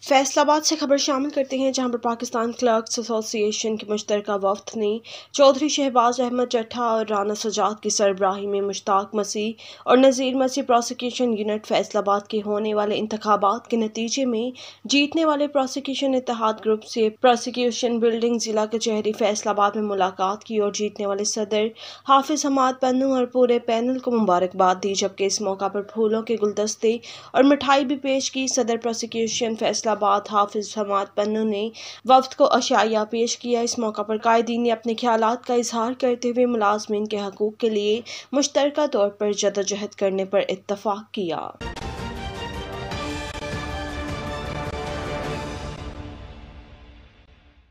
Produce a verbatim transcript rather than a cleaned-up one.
फैसलाबाद से खबर शामिल करते हैं, जहां पर पाकिस्तान क्लर्क्स एसोसिएशन के मुश्तरका वफ्द ने चौधरी शहबाज अहमद जट्टा और राना सजाद की सरबराही में मुश्ताक मसीह और नज़ीर मसीह प्रोसिक्यूशन यूनिट फैसलाबाद के होने वाले इंतखाबात के नतीजे में जीतने वाले प्रोसिक्यूशन इत्तेहाद ग्रुप से प्रोसिक्यूशन बिल्डिंग जिला कचहरी फैसलाबाद में मुलाकात की और जीतने वाले सदर हाफिज हमाद पन्नू और पूरे पैनल को मुबारकबाद दी। जबकि इस मौका पर फूलों के गुलदस्ते और मिठाई भी पेश की। सदर प्रोसिक्यूशन फैसलाबाद हाफिज हमाद पन्नू ने वफ्द को अशाया पेश किया। इस मौका पर कायदीन ने अपने ख्यालात का इजहार करते हुए मुलाजमीन के हकूक के लिए मुश्तरका तौर पर जदोजहद करने पर इत्तफाक किया।